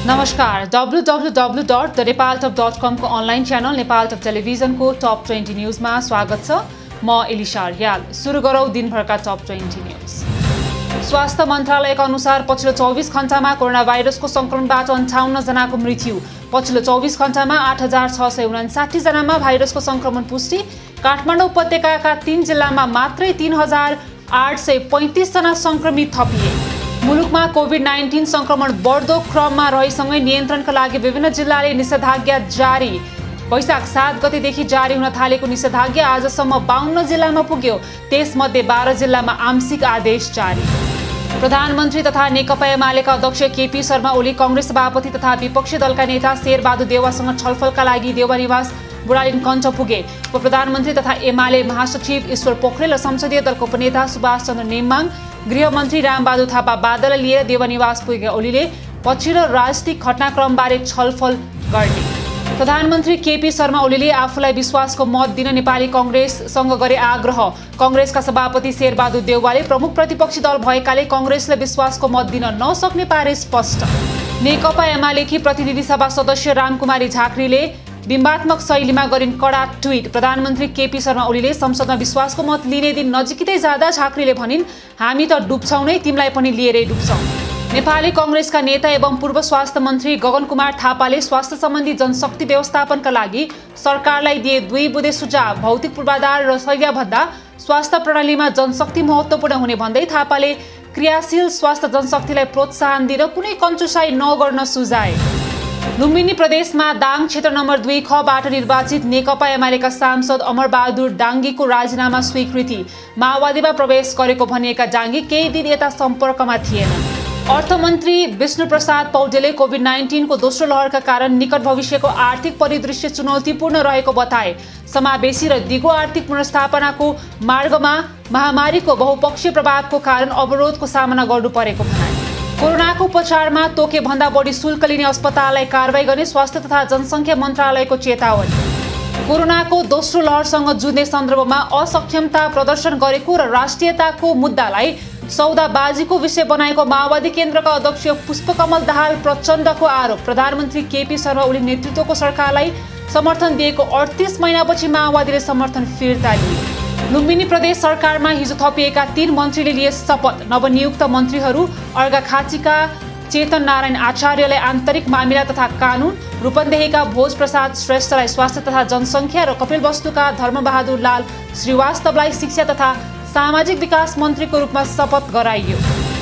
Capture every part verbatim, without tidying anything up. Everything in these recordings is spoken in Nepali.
नमस्कार, W W W dot the Nepal top dot com को अनलाइन च्यानल नेपाल टप टेलिभिजनको टप ट्वेन्टी न्युजमा स्वागत छ। म एलिसा रियाल। सुरु गरौँ दिनभरका टप ट्वेन्टी न्युज। स्वास्थ्य मन्त्रालयका अनुसार पछिल्लो चौबिस घण्टामा कोरोना भाइरसको संक्रमणबाट अन्ठाउन्न जनाको मृत्यु। पछिल्लो चौबिस घण्टामा आठ हजार छ सय उनासाठी जनामा भाइरसको संक्रमण पुष्टि। काठमाडौँ उपत्यकाका तीन जिल्लामा मात्रै तीन हजार आठ सय पैँतिस जना संक्रमित थपिए। मुलुकमा कोभिड नाइन्टिन संक्रमण बढ्दो क्रममा रहेसँगै नियन्त्रणका लागि विभिन्न जिल्लाले निषेधाज्ञा जारी। वैशाख सात गतेदेखि जारी हुन थालेको निषेधाज्ञा आजसम्म बाहन्न जिल्लामा पुग्यो। त्यसमध्ये बाह्र जिल्लामा आंशिक आदेश जारी। प्रधानमन्त्री तथा नेकपा एमालेका अध्यक्ष केपी शर्मा ओली कांग्रेस सभापति तथा विपक्षी दलका नेता शेरबहादुर देउवासँग छलफलका लागि देउवा निवास बुढालिन कञ्च पुगे। उप प्रधानमन्त्री तथा एमाले महासचिव ईश्वर पोखरेल र संसदीय दलको उपनेता सुभाष चन्द्र नेमाङ, गृहमन्त्री रामबहादुर थापा बादललाई लिएर देउवा निवास पुगेका ओलीले पछिल्लो राजनीतिक घटनाक्रमबारे छलफल गर्ने। प्रधानमन्त्री केपी शर्मा ओलीले आफूलाई विश्वासको मत दिन नेपाली कांग्रेससँग गरे आग्रह। कांग्रेसका सभापति शेरबहादुर देउवाले प्रमुख प्रतिपक्षी दल भएकाले कांग्रेसले विश्वासको मत दिन नसक्ने पारे स्पष्ट। नेकपा एमालेकी प्रतिनिधि सभा सदस्य रामकुमारी झाँक्रीले बिम्बात्मक शैलीमा गरिन् कडा ट्विट। प्रधानमन्त्री केपी शर्मा ओलीले संसदमा विश्वासको मत लिने दिन नजिकै जाँदा झाँक्रीले भनिन्, हामी त डुब्छौँ नै, तिमीलाई पनि लिएरै डुब्छौँ। नेपाली कांग्रेसका नेता एवं पूर्व स्वास्थ्य मन्त्री गगन कुमार थापाले स्वास्थ्य सम्बन्धी जनशक्ति व्यवस्थापनका लागि सरकारलाई दिए दुई बुँदे सुझाव। भौतिक पूर्वाधार र शैलीभन्दा स्वास्थ्य प्रणालीमा जनशक्ति महत्त्वपूर्ण हुने भन्दै थापाले क्रियाशील स्वास्थ्य जनशक्तिलाई प्रोत्साहन दिन कुनै कञ्जुसाई नगर्न सुझाए। लुम्बिनी प्रदेशमा दाङ क्षेत्र नम्बर दुई खबाट निर्वाचित नेकपा एमालेका सांसद अमरबहादुर डाङ्गीको राजीनामा स्वीकृति। माओवादीमा प्रवेश गरेको भनिएका डाङ्गी केही दिन यता सम्पर्कमा थिएन। अर्थमन्त्री विष्णुप्रसाद पौडेलले कोभिड नाइन्टिनको दोस्रो लहरका कारण निकट भविष्यको आर्थिक परिदृश्य चुनौतीपूर्ण रहेको बताए। समावेशी र दिगो आर्थिक पुनर्स्थापनाको मार्गमा महामारीको बहुपक्षीय प्रभावको कारण अवरोधको सामना गर्नु परेको भनाए। कोरोनाको उपचारमा तोके भन्दा बढी शुल्क लिने अस्पताललाई कारवाही गर्ने स्वास्थ्य तथा जनसङ्ख्या मन्त्रालयको चेतावनी। कोरोनाको दोस्रो लहरसँग जुझ्ने सन्दर्भमा असक्षमता प्रदर्शन गरेको र राष्ट्रियताको मुद्दालाई सौदाबाजीको विषय बनाएको माओवादी केन्द्रका अध्यक्ष पुष्पकमल दाहाल प्रचण्डको आरोप। प्रधानमन्त्री केपी शर्मा ओली नेतृत्वको सरकारलाई समर्थन दिएको अडतिस महिनापछि माओवादीले समर्थन फिर्ता लिए। लुम्बिनी प्रदेश सरकारमा हिजो थपिएका तीन मन्त्रीले लिए शपथ। नवनियुक्त मन्त्रीहरू अर्घाखाँचीका चेतन नारायण आचार्यलाई आन्तरिक मामिला तथा कानुन, रूपन्देहीका भोज प्रसाद श्रेष्ठलाई स्वास्थ्य तथा जनसङ्ख्या र कपिलवस्तुका धर्मबहादुर लाल श्रीवास्तवलाई शिक्षा तथा सामाजिक विकास मन्त्रीको रूपमा शपथ गराइयो।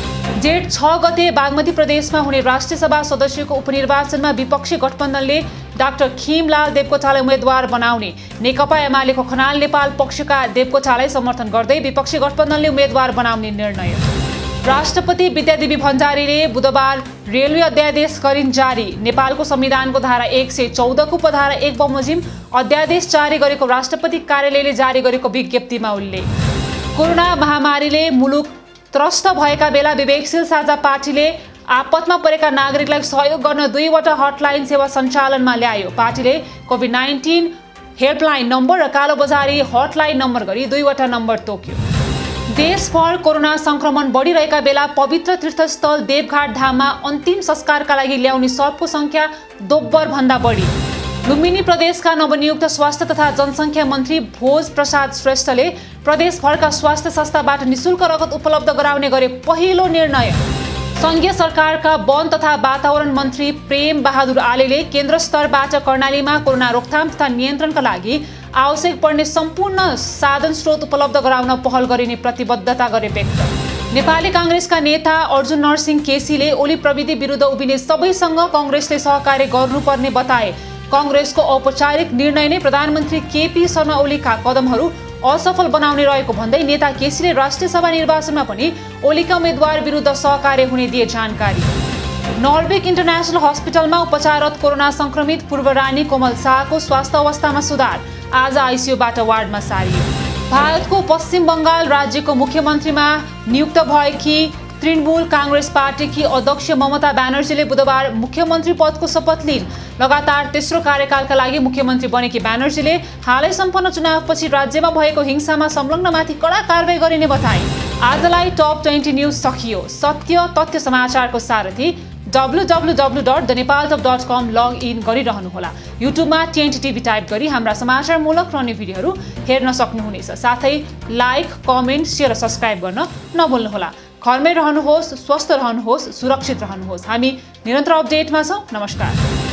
जेठ छ गते बागमती प्रदेशमा हुने राष्ट्रिय सभा सदस्यको उपनिर्वाचनमा विपक्षी गठबन्धनले डाक्टर खिमलाल देवकोटालाई उम्मेद्वार बनाउने। नेकपा एमालेको खनाल नेपाल पक्षका देवकोटालाई समर्थन गर्दै विपक्षी गठबन्धनले उम्मेद्वार बनाउने निर्णय। राष्ट्रपति विद्यादेवी भण्डारीले बुधबार रेलवे अध्यादेश गरिन् जारी। नेपालको संविधानको धारा एक सय चौधको उपधारा एक बमोजिम अध्यादेश जारी गरेको राष्ट्रपति कार्यालयले जारी गरेको विज्ञप्तिमा उल्लेख। कोरोना महामारीले मुलुक त्रस्त भएका बेला विवेकशील साझा पार्टीले आपतमा परेका नागरिकलाई सहयोग गर्न दुईवटा हटलाइन सेवा सञ्चालनमा ल्यायो। पार्टीले कोभिड नाइन्टिन हेल्पलाइन नम्बर र कालोबजारी हटलाइन नम्बर गरी दुईवटा नम्बर तोक्यो। देशभर कोरोना संक्रमण बढिरहेका बेला पवित्र तीर्थस्थल देवघाट धाममा अन्तिम संस्कारका लागि ल्याउने सबको संख्या दोब्बर भन्दा बढी। लुम्बिनी प्रदेशका नवनियुक्त स्वास्थ्य तथा जनसङ्ख्या मन्त्री भोज प्रसाद श्रेष्ठले प्रदेशभरका स्वास्थ्य संस्थाबाट निशुल्क रगत उपलब्ध गराउने गरे पहिलो निर्णय। संघीय सरकारका वन तथा वातावरण मन्त्री प्रेम बहादुर आलेले केन्द्र स्तरबाट कर्णालीमा कोरोना रोकथाम तथा नियन्त्रणका लागि आवश्यक पर्ने सम्पूर्ण साधन स्रोत उपलब्ध गराउन पहल गरिने प्रतिबद्धता गरे व्यक्त। नेपाली कांग्रेसका नेता अर्जुन नरसिंह केसीले ओली प्रविधि विरुद्ध उभिने सबैसँग कांग्रेसले सहकार्य गर्नुपर्ने बताए। कांग्रेसको औपचारिक निर्णय नै प्रधानमन्त्री केपी शर्मा ओलीका कदमहरू असफल बनाउने रहेको भन्दै नेता केसीले राष्ट्रिय सभा निर्वाचनमा पनि ओलीका उम्मेद्वार विरुद्ध सहकार्य हुने दिए जानकारी। नर्वेक इन्टरनेसनल हस्पिटलमा उपचाररत कोरोना संक्रमित पूर्व रानी कोमल शाहको स्वास्थ्य अवस्थामा सुधार। आज आइसियूबाट वार्डमा सारियो। भारतको पश्चिम बङ्गाल राज्यको मुख्यमन्त्रीमा नियुक्त भएकी तृणमूल कांग्रेस पार्टीकी अध्यक्ष ममता ब्यानर्जीले बुधबार मुख्यमन्त्री पदको शपथ लिइन्। लगातार तेस्रो कार्यकालका लागि मुख्यमन्त्री बनेकी ब्यानर्जीले हालै सम्पन्न चुनावपछि राज्यमा भएको हिंसामा संलग्नमाथि कडा कारबाही गरिने बताए। आजलाई टप ट्वेन्टी न्युज सकियो। सत्य तथ्य समाचारको सारथी W W W dot the Nepal top dot com log in गरिरहनुहोला। युट्युबमा टिएनटी टिभी टाइप गरी हाम्रा समाचारमूलक रहने भिडियोहरू हेर्न सक्नुहुनेछ। साथै लाइक, कमेन्ट, शेयर र सब्स्क्राइब गर्न नभुल्नुहोला। घरमै रहनुहोस्, स्वस्थ रहनुहोस्, सुरक्षित रहनुहोस्। हामी निरन्तर अपडेटमा छौँ। नमस्कार।